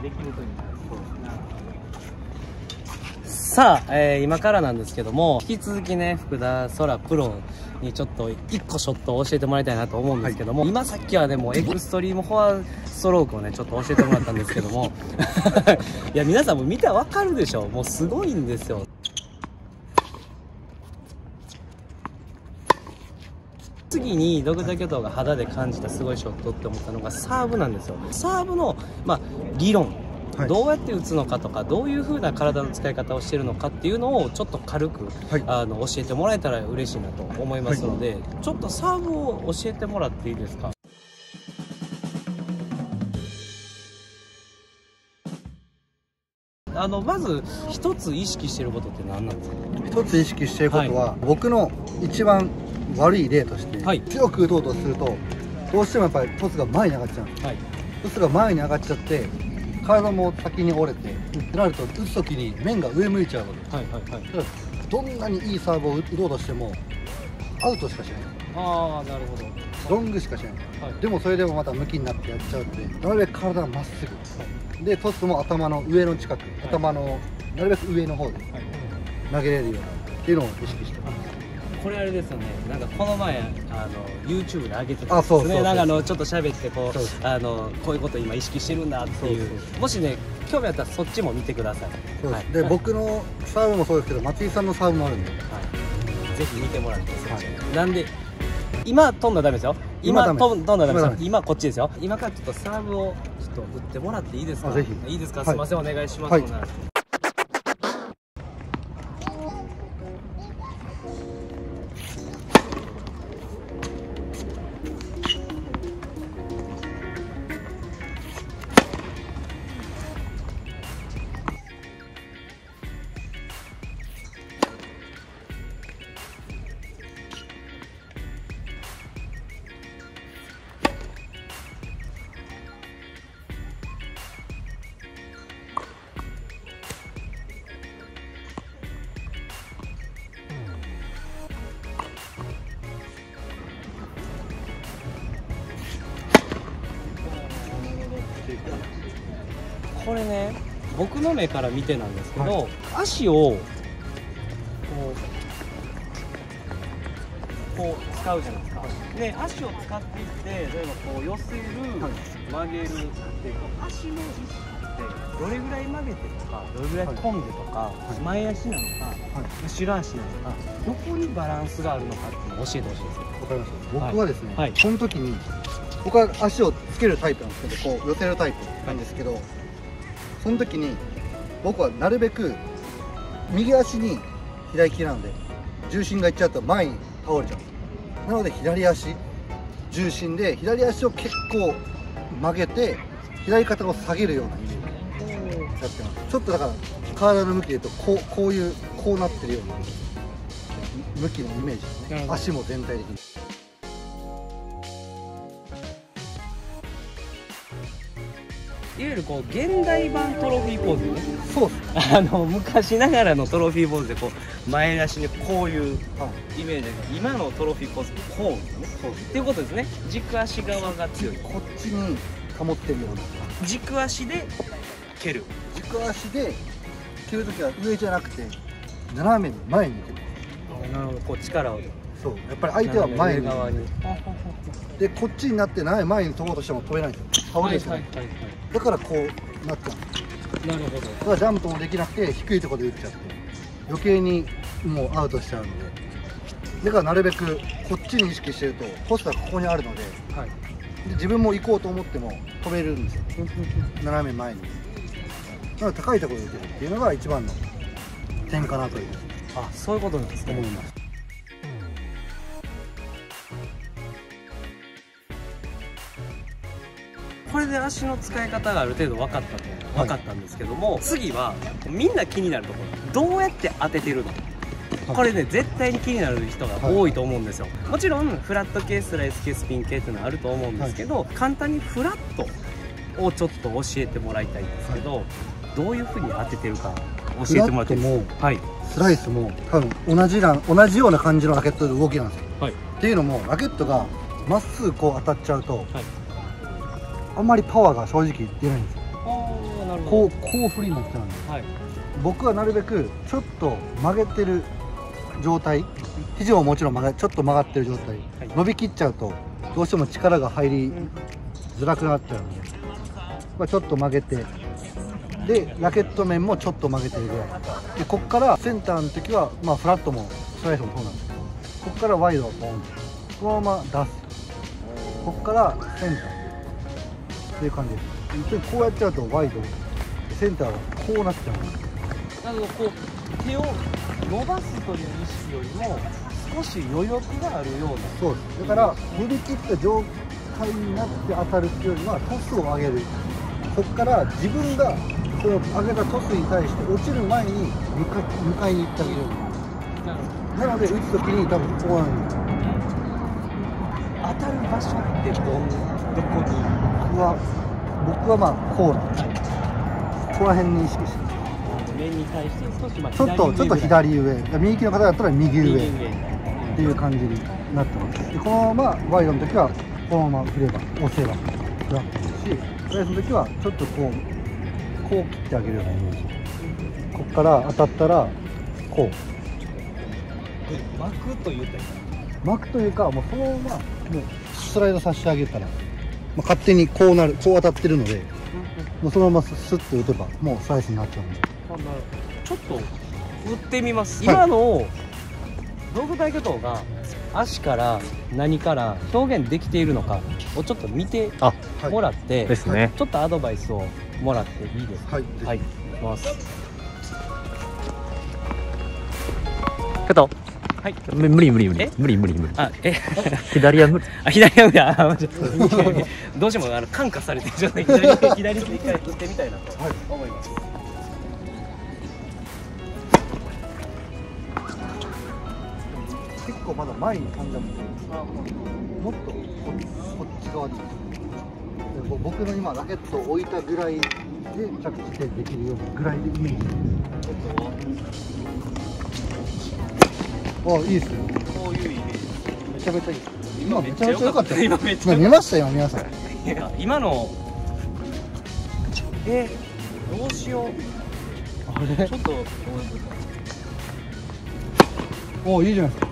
できるといいな。さあ、今からなんですけども、引き続きね、福田空プロにちょっと1個ショットを教えてもらいたいなと思うんですけども、はい、今さっきはね、もうエクストリームフォアストロークをね、ちょっと教えてもらったんですけども、いや、皆さんも見たらわかるでしょ。もうすごいんですよ。次にドクター巨頭が肌で感じたすごいショットって思ったのがサーブなんですよ。サーブの、理論、はい、どうやって打つのかとか、どういう風な体の使い方をしているのかっていうのをちょっと軽く、はい、教えてもらえたら嬉しいなと思いますので、はい、ちょっとサーブを教えてもらっていいですか。まず一つ意識していることって何なんですか。 一つ意識していることは、はい、僕の一番悪い例として、はい、強く打とうとするとどうしてもやっぱりトスが前に上がっちゃうんです、はい、トスが前に上がっちゃって体も先に折れてってなると、打つ時に面が上向いちゃうので、どんなにいいサーブを打とうとしてもアウトしかしない。ああ、なるほど。ロングしかしない、はい、でもそれでもまた向きになってやっちゃうので、なるべく体がまっすぐ、はい、でトスも頭の上の近く、はい、頭のなるべく上の方で投げれるようにっていうのを意識してます。 これあれですよね、なんかこの前YouTube で上げてたんですね。なんかちょっと喋ってこういうこと今意識してるんだっていう、もしね興味あったらそっちも見てください。 そうです、はい、で僕のサーブもそうですけど、松井さんのサーブもあるんで、はい、 ぜひ見てもらってそっち、はい、なんで今飛んだらダメですよ。今飛んだらダメですよ。今こっちですよ。今からちょっとサーブをちょっと打ってもらっていいですか。ぜひ。いいですか、はい、すみません、お願いします。はい、これね、僕の目から見てなんですけど、はい、足をこう使うじゃないですか。で、足を使っていって、例えばこう寄せる、はい、曲げるっていう足の意識ってどれぐらい曲げてとか、どれぐらい飛んでとか、はい、前足なのか、はい、後ろ足なのか、どこにバランスがあるのかっていうのを教えてほしいです。 わかりました。僕はですね、はい、その時に僕は足をつけるタイプなんですけど、こう寄せるタイプなんですけど、その時に僕はなるべく右足に左利きなので重心がいっちゃうと前に倒れちゃう。なので左足重心で左足を結構曲げて左肩を下げるようなイメージでやってます。ちょっとだから体の向きで言うとこうなってるような向きのイメージですね。足も全体的に。 いわゆるこう現代版トロフィーポーズね。 そうですね。 昔ながらのトロフィーポーズでこう前足にこういうイメージで、今のトロフィーポーズこうですね。そうっていうことですね。軸足側が強い。 こっちに保ってるような。 軸足で蹴る。 軸足で蹴るときは上じゃなくて斜めに前に蹴る。 なるほど。こう力を。 そう。やっぱり相手は前に。でこっちになって前に飛ぼうとしても飛べないんですよ。倒れてない。だからこうなっちゃう。なるほど。だからジャンプもできなくて低いところで打っちゃって余計にもうアウトしちゃうので、だからなるべくこっちに意識してるとポストがここにあるので、はい、で自分も行こうと思っても飛べるんですよ。斜め前に。なので高いところで打てるっていうのが一番の点かなという。 あ、そういうことなんですね。思います。これで足の使い方がある程度分かったんですけども、はい、次はみんな気になるところ、どうやって当ててるの、はい、これね絶対に気になる人が多いと思うんですよ、はい、もちろんフラット系、スライス系、スピン系っていうのはあると思うんですけど、はい、簡単にフラットをちょっと教えてもらいたいんですけど、はい、どういうふうに当ててるか教えてもらっていいですか。はい、 スライスも多分同じような感じのラケットで動きなんですよ、はい、っていうのもラケットがまっすぐこう当たっちゃうと、はい、あんまりパワーが正直出ないんですよ。 こう振りになっちゃうんで、僕はなるべくちょっと曲げてる状態、肘ももちろんちょっと曲がってる状態、伸びきっちゃうとどうしても力が入りづらくなっちゃうので、ちょっと曲げて、でラケット面もちょっと曲げてるぐらいで、ここからセンターの時はフラットもストライクもそうなんですけど、ここからワイドをポンとこのまま出す、ここからセンターっていう感じです。こうやっちゃうとワイド、センターはこうなっちゃうんです。 なのでこう手を伸ばすという意識よりも少し余力があるような。そうです。 だから振り切った状態になって当たるっていうよりはトスを上げる。ここから自分がその上げたトスに対して落ちる前に迎えに行ってあげる。なので打つ時に多分こうなんです。 当たる場所ってどこに？ 僕はこうなんです。ここら辺に意識して。 面に対して少しちょっと左上、右利きの方だったら右上っていう感じになってます。でこのままワイドの時はこのまま振れば押せばフラットですし、スライスの時はちょっとこう切ってあげるようなイメージ。ここから当たったらこう巻くというか巻くというか、もうそのままもうスライドさせてあげたら、勝手にこう当たってるので、もうそのままスッと打てばもうスライスになっちゃうんで。 ちょっと打ってみます。今の道具体挙動が足から何から表現できているのかをちょっと見てもらって、 ですね。 ちょっとアドバイスをもらっていいですか？はい、いきます。はい、 無理。左は無理。 左は無理。どうしても感化されてちょっと左に一回打ってみたいなと思います。 結構まだ前に飛んじゃって、もっとこっち側でいいです。僕の今ラケットを置いたぐらいで着地点できるようなぐらいでイメージ。いいですよ。 こういうイメージ。 めちゃめちゃいい。今めちゃめちゃ良かった。 今めっちゃ見ましたよ皆さん。 今のどうしよう。ちょっといいじゃないですか。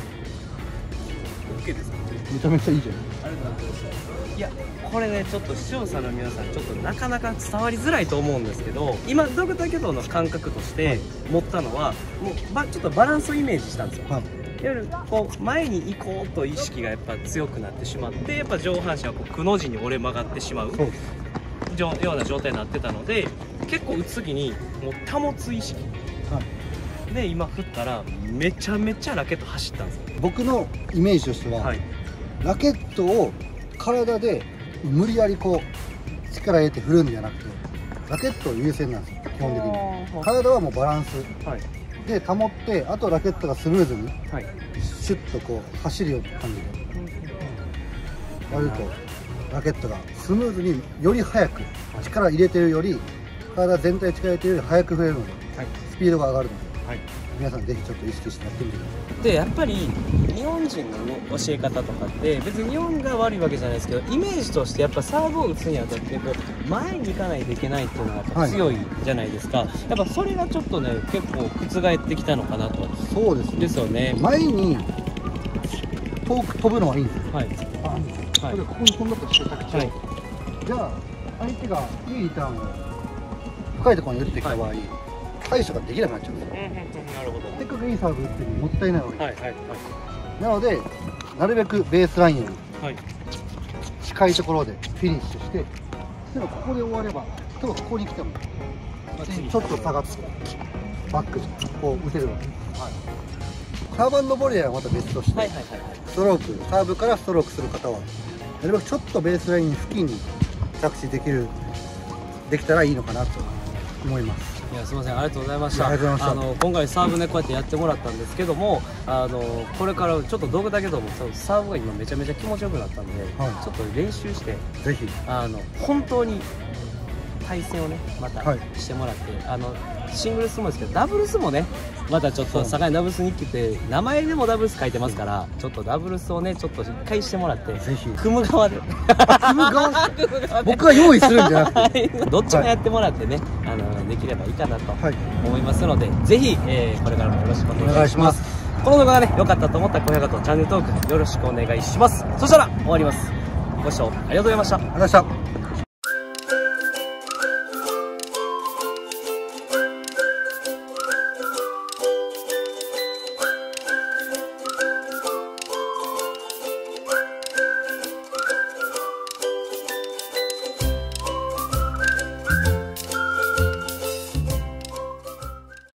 OK ですか？ めちゃめちゃいいじゃない。 ありがとうございます。いやこれね、ちょっと視聴者の皆さんちょっとなかなか伝わりづらいと思うんですけど、今道具体挙動の感覚として持ったのは、もうちょっとバランスをイメージしたんですよ。いわゆるこう前に行こうと意識がやっぱ強くなってしまって、やっぱ上半身はこうくの字に折れ曲がってしまうような状態になってたので、結構打つ時にもう保つ意識で今振ったらめちゃめちゃラケット走ったんですよ。 僕のイメージとしては、ラケットを体で無理やりこう力入れて振るんじゃなくて、ラケットを優先なんですよ基本的に。体はもうバランスで保って、あとラケットがスムーズにシュッとこう走るような感じでやると、ラケットがスムーズにより速く力入れてるより、体全体力入れてるより速く振れるので、スピードが上がるので、皆さんぜひちょっと意識してやってみてください。 でやっぱり日本人の教え方とかって別に日本が悪いわけじゃないですけど、イメージとしてやっぱサーブを打つにあたってこう前に行かないといけないっていうのがやっぱ強いじゃないですか。やっぱそれがちょっとね結構覆ってきたのかなと。 そうですね。 ですよね。 前に遠く飛ぶのはいいんですよ。ここに飛んだとして着地、じゃあ相手がいいリターンを深いところに打ってきた場合、対処ができなくなっちゃうんですよ。 なるほど。 せっかくいいサーブ打ってるのにもったいないわけです。なのでなるべくベースラインより近いところでフィニッシュして、でもここで終われば、例えばここに来てもちょっと下がってバックにこう打てるわけです。サーバンのボレーはまた別として、ストローク、サーブからストロークする方はなるべくちょっとベースライン付近に着地できたらいいのかなと思います。 いやすみません、ありがとうございました。今回サーブねこうやってやってもらったんですけども、これからちょっと道具だけどもサーブが今めちゃめちゃ気持ちよくなったんで、ちょっと練習してぜひ本当に対戦をねまたしてもらって、シングルスもですけどダブルスもねまたちょっと坂井ダブルスに来て名前でもダブルス書いてますから、ちょっとダブルスをねちょっと一回してもらって、ぜひ組む側で組む側僕が用意するんじゃなくてどっちもやってもらってね、できればいいかなと思いますので、ぜひ、これからもよろしくお願いします。この動画がね良かったと思ったら高評価とチャンネル登録よろしくお願いします。そしたら終わります。ご視聴ありがとうございました。 ありがとうございました。